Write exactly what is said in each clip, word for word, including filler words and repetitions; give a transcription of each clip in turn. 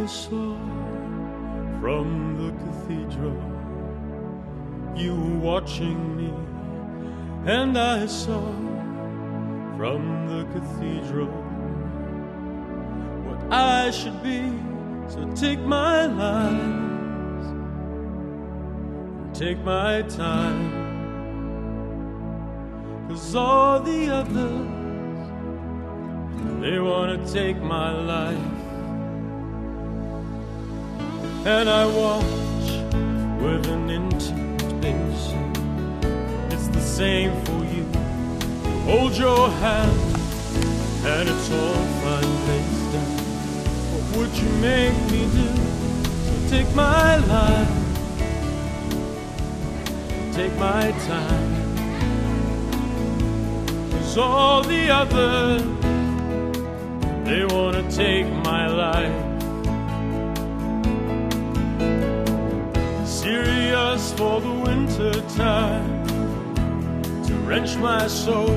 I saw from the cathedral, you were watching me, and I saw from the cathedral what I should be. So take my lies and take my time, 'cause all the others, they wanna take my life. And I watch with an intimation. It's the same for you. Hold your hand, and it's all fine face down. What would you make me do? So take my life, take my time, 'cause all the others, they wanna take my life. Serious for the winter time, to wrench my soul.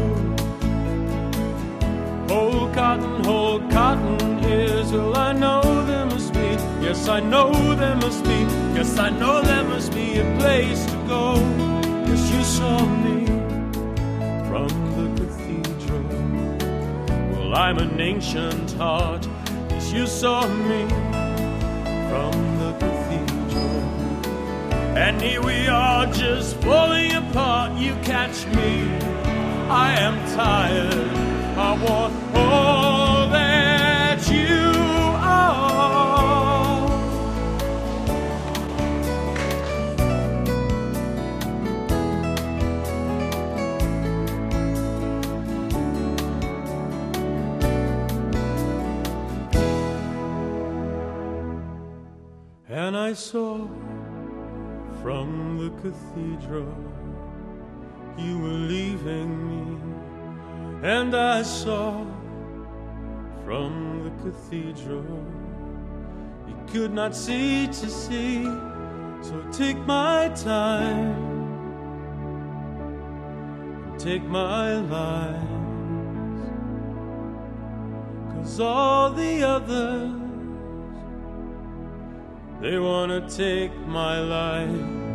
Whole cotton, whole cotton ears. Well, I know there must be, yes, I know there must be, yes, I know there must be a place to go. Yes, you saw me from the cathedral. Well, I'm an ancient heart. Yes, you saw me from the cathedral. And here we are, just falling apart. You catch me, I am tired. I want all that you are. And I saw from the cathedral, you were leaving me. And I saw from the cathedral, you could not see to see. So take my time, take my lies, 'cause all the others, they wanna take my life.